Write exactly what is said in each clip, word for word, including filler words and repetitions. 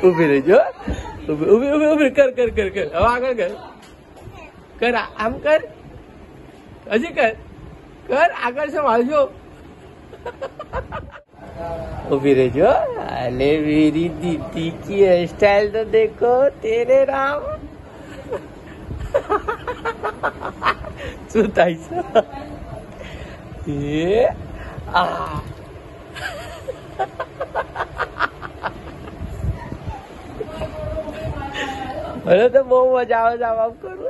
उभी रह जो, उभी उभी उभी उभी कर कर कर कर अब आगे कर कर आम कर अजी कर कर आकर से मारजो उभी रह जो। अरे मेरी दीदी की हेयर स्टाइल तो देखो तेरे राम ये आ अरे तो बहुत मजा आओ जाओ आप करो।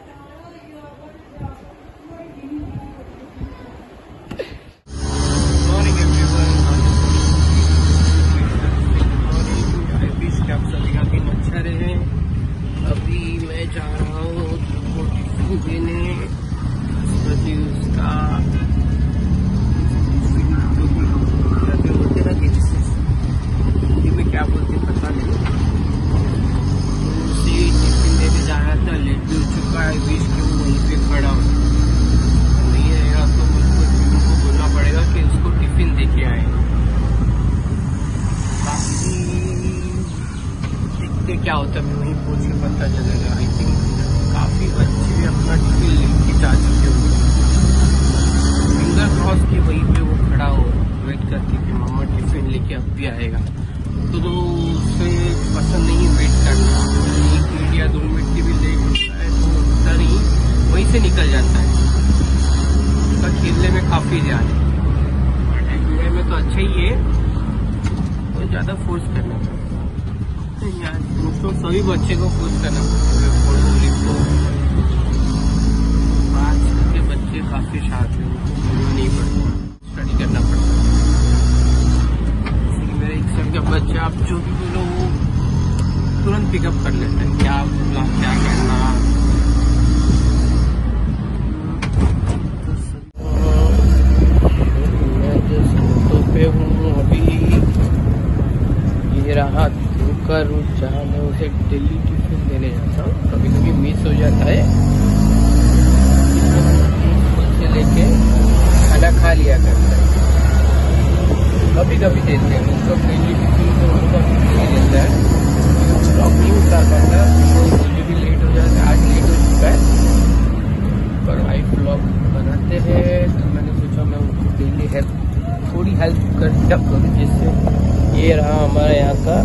आप सभी का दिन अच्छा रहे। अभी मैं जा रहा हूँ देने उसका बोलते ना हिंदी में क्या बोलते पता नहीं। उसी टिफिन देने जाना था, लेट भी हो चुका है। बीच के वो वहीं पे खड़ा हो नहीं रहेगा तो मुझको को बोलना पड़ेगा कि उसको टिफिन दे के आए। क्या होता है मैं वहीं पूछ के पता चलेगा। आई थिंक काफी बच्चे भी अपना टिफिन लेके जा चुके होंगे। फिंगर क्रॉस के वहीं पे वो खड़ा हो वेट करके कि मामा टिफिन लेके अब भी आएगा। तो तो उसे पसंद नहीं वेट करना। एक मिनट या दो मिनट की भी लेट होता है तो उतना नहीं वहीं से निकल जाता है। उसका खेलने में काफी ध्यान है। खेलने में तो अच्छा ही है तो ज्यादा फोर्स करना पड़ता है यार। दोस्तों सभी बच्चे को फोर्स करना पड़ता है। आजकल के बच्चे काफी शार्प है, उनको नहीं पड़ता, स्टडी करना पड़ता है। मेरे एक साल का बच्चा आप जो भी बोलो वो तुरंत पिकअप कर लेते हैं। क्या बोला क्या करना। मैं जस्ट तो पे हूँ अभी। ये रहा का रूट जहाँ मैं उसे दिल्ली टिफिन देने जाता हूँ। कभी कभी मिस हो जाता है से लेके खाना खा लिया करता है। कभी कभी देते हैं उसको दिल्ली टिफिन तो उनका नहीं देता है। ब्लॉग नहीं उतार पाता मुझे भी लेट हो जाता है। आज लेट हो चुका है पर वाइफ ब्लॉग बनाते हैं तो मैंने सोचा मैं उनको डेली हेल्प थोड़ी हेल्प कर करूँ जिससे। ये रहा हमारा यहाँ का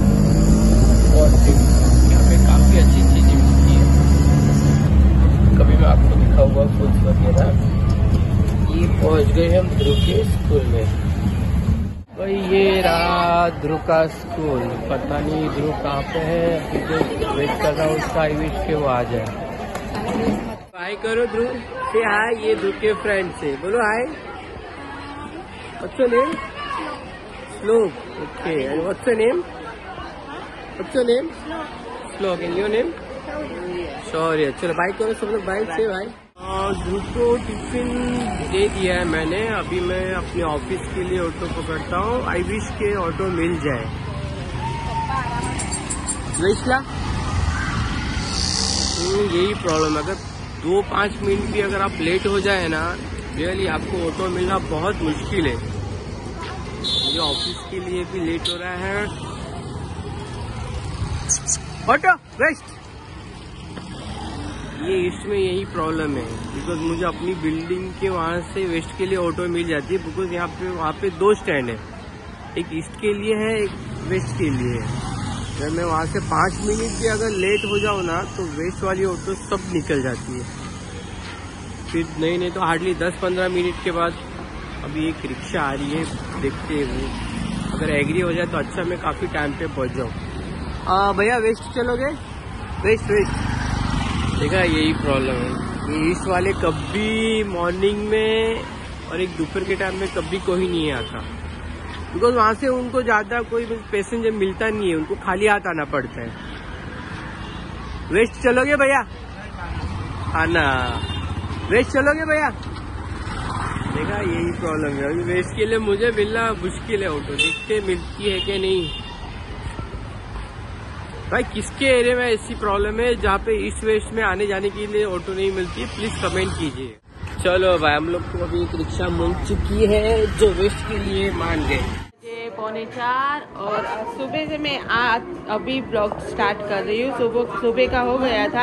यहाँ पे काफी अच्छी चीजें मिलती है। कभी मैं आपको दिखाऊंगा फूड्स वगैरह। ये पहुंच गए हम ध्रुव के स्कूल में। भाई ये रहा ध्रुव का स्कूल। पता नहीं ध्रुव कहाँ पे है। वेट कर रहा हूँ उसका। आई विश के वो आ जाए। हाय करो ध्रुव से। हाय ये ध्रुव के फ्रेंड से बोलो hi. What's your name? Shlok. Okay and what's your name? What's your name? Slog. And your name? Sorry. चलो बाइक करो सब लोग बाइक से भाई। ध्रुव को टिफिन दे दिया है मैंने। अभी मैं अपने ऑफिस के लिए ऑटो पकड़ता हूँ। आई विश के ऑटो मिल जाए। यही प्रॉब्लम है। अगर दो पाँच मिनट भी अगर आप लेट हो जाए ना रियली आपको ऑटो मिलना बहुत मुश्किल है। मुझे ऑफिस के लिए भी लेट हो रहा है। Auto waste. ये इसमें यही प्रॉब्लम है बिकॉज मुझे अपनी बिल्डिंग के वहाँ से वेस्ट के लिए ऑटो मिल जाती है। बिकॉज यहाँ पे वहाँ पे दो स्टैंड है, एक ईस्ट के लिए है एक वेस्ट के लिए है। अगर मैं वहाँ से पाँच मिनट भी अगर लेट हो जाऊँ ना तो वेस्ट वाली ऑटो सब निकल जाती है। फिर नहीं नहीं तो हार्डली दस पंद्रह मिनट के बाद अभी एक रिक्शा आ रही है देखते हैं। अगर एग्री हो जाए तो अच्छा मैं काफ़ी टाइम पे पहुँच जाऊँ। भैया वेस्ट चलोगे? वेस्ट वेस्ट देखा यही प्रॉब्लम है। ये ईस्ट वाले कभी मॉर्निंग में और एक दोपहर के टाइम में कभी कोई नहीं आता बिकॉज वहाँ से उनको ज़्यादा कोई पैसेंजर मिलता नहीं है। उनको खाली हाथ आना पड़ता है। वेस्ट चलोगे भैया? आना वेस्ट चलोगे भैया? देखा यही प्रॉब्लम है। अभी वेस्ट के लिए मुझे मिलना मुश्किल है ऑटो। देखते मिलती है कि नहीं। भाई किसके एरिया में ऐसी प्रॉब्लम है जहाँ पे ईस्ट वेस्ट में आने जाने के लिए ऑटो नहीं मिलती है? प्लीज कमेंट कीजिए। चलो भाई हम लोग को अभी एक रिक्शा मिल चुकी है जो वेस्ट के लिए मान गए। पौने चार और सुबह से मैं आज अभी ब्लॉग स्टार्ट कर रही हूँ। सुबह सुबह का हो गया था,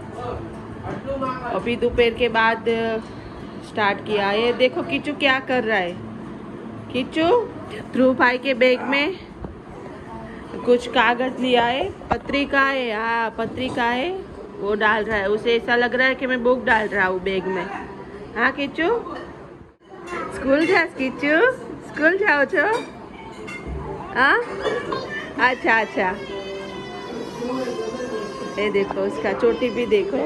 अभी दोपहर के बाद स्टार्ट किया है। ये देखो किचू क्या कर रहा है। किचू ध्रुव भाई के बैग में कुछ कागज लिया है, पत्रिका है, हाँ पत्रिका है, वो डाल रहा है। उसे ऐसा लग रहा है कि मैं बुक डाल रहा हूँ बैग में। हाँ किचू स्कूल जा, किचू स्कूल जाओ छो? हाँ अच्छा अच्छा। ये देखो उसका चोटी भी देखो।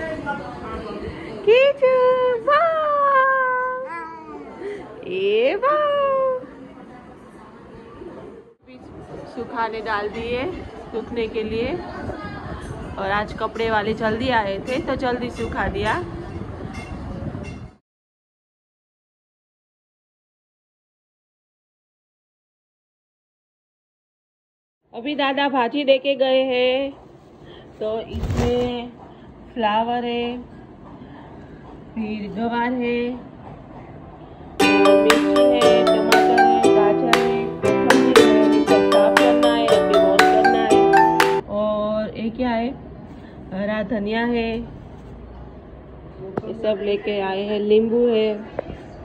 किचू वाह, ये वाह। सुखाने डाल दिए सूखने के लिए, और आज कपड़े वाले जल्दी आए थे तो जल्दी सुखा दिया। अभी दादा भाजी लेके गए हैं, तो इसमें फ्लावर है, फिर गवार है, मिर्ची है, टमाटर है, गाजर है, कोथिंबीर है, ये सब साफ करना है, अभी वॉश करना है। और ये क्या है, हरा धनिया है, ये सब लेके आए हैं। नींबू है,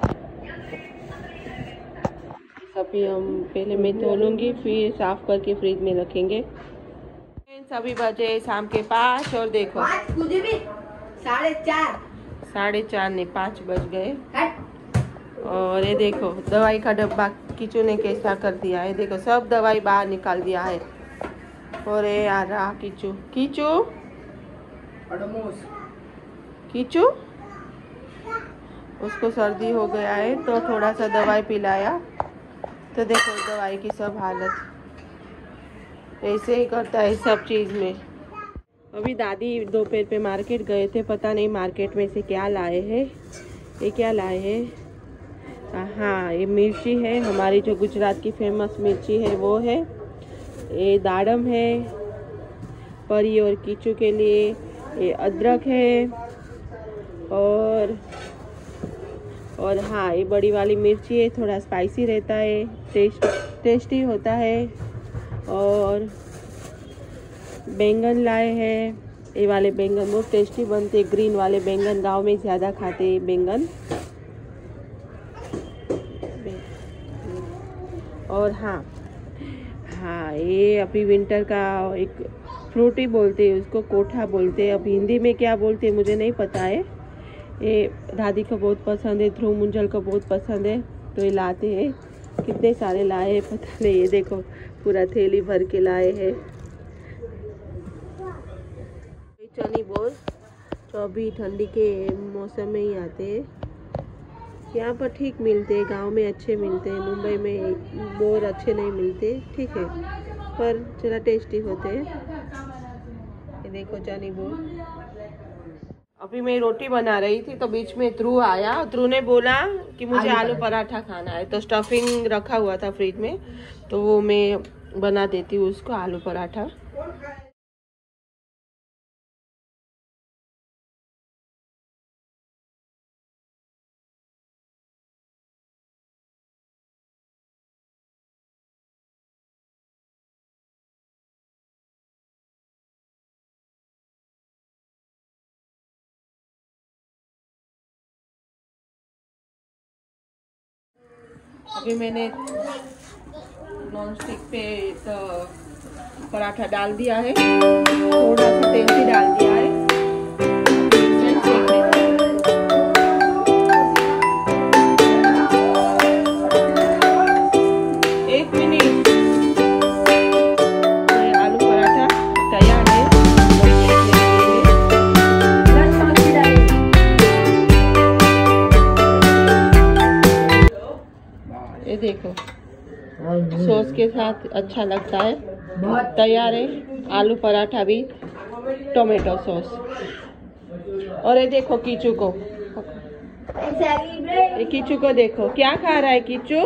अभी हम पहले मैं धो लूँगी, फिर साफ करके फ्रिज में रखेंगे। सभी बजे शाम के पाँच, और देखो साढ़े चार साढ़े चार नहीं पाँच बज गए। और ये देखो दवाई का डब्बा किचू ने कैसा कर दिया है। देखो सब दवाई बाहर निकाल दिया है। और ये आ रहा किचू, किचू किचू उसको सर्दी हो गया है तो थोड़ा सा दवाई पिलाया, तो देखो दवाई की सब हालत। ऐसे ही करता है सब चीज़ में। अभी दादी दोपहर पे मार्केट गए थे, पता नहीं मार्केट में से क्या लाए हैं। ये क्या लाए हैं, हाँ ये मिर्ची है, हमारी जो गुजरात की फेमस मिर्ची है वो है। ये दाड़म है परी और कीचू के लिए। ये अदरक है, और और हाँ ये बड़ी वाली मिर्ची है, थोड़ा स्पाइसी रहता है, टेस्ट टेस्टी होता है। और बैंगन लाए हैं, ये वाले बैंगन बहुत टेस्टी बनते, ग्रीन वाले बैंगन गांव में ज़्यादा खाते हैं बैंगन। और हाँ हाँ ये अभी विंटर का एक फ्रूट ही बोलते हैं उसको, कोठा बोलते हैं। अब हिंदी में क्या बोलते हैं मुझे नहीं पता है। ये दादी को बहुत पसंद है, ध्रुव मुंजल को बहुत पसंद है, तो ये लाते हैं। कितने सारे लाए हैं पता नहीं, ये देखो पूरा थैली भर के लाए हैं। चनी बोल जो अभी ठंडी के मौसम में ही आते हैं, यहाँ पर ठीक मिलते हैं, गांव में अच्छे मिलते हैं, मुंबई में बोर अच्छे नहीं मिलते, ठीक है पर जरा टेस्टी होते हैं। ये देखो चनी बोल। अभी मैं रोटी बना रही थी तो बीच में ध्रुव आया। ध्रुव ने बोला कि मुझे आलू पराठा खाना है, तो स्टफिंग रखा हुआ था फ्रिज में, तो वो मैं बना देती हूँ उसको आलू पराठा। अभी मैंने नॉन स्टिक पे तो पराठा डाल दिया है, थोड़ा सा तेल भी डाल दिया है। एक मिनट, आलू पराठा तैयार है। ये देखो सॉस के साथ अच्छा लगता है। तैयार है आलू पराठा भी, टोमेटो सॉस। और ये देखो कीचू को, ये कीचू को देखो क्या खा रहा है कीचू।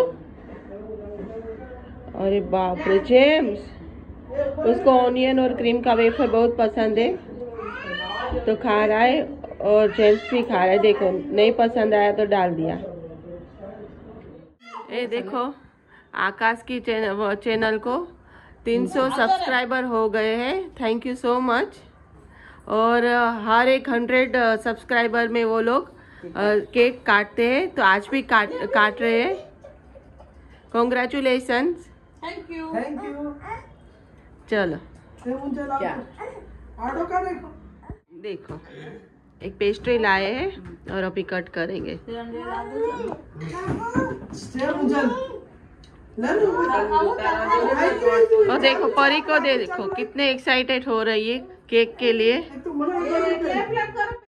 अरे बाप रे जेम्स, उसको ऑनियन और क्रीम का वेफर बहुत पसंद है तो खा रहा है, और जेम्स भी खा रहा है। देखो नहीं पसंद आया तो डाल दिया। ये देखो आकाश की चैनल चैनल को तीन सौ सब्सक्राइबर हो गए हैं। Thank you so much. और हर एक हंड्रेड सब्सक्राइबर में वो लोग केक काटते हैं, तो आज भी काट काट रहे हैं। Congratulation. Thank you thank you. चलो क्या ऑटो का देखो देखो, एक पेस्ट्री लाए हैं और अभी कट करेंगे। और देखो परी को दे, देखो कितने एक्साइटेड हो रही है केक के लिए।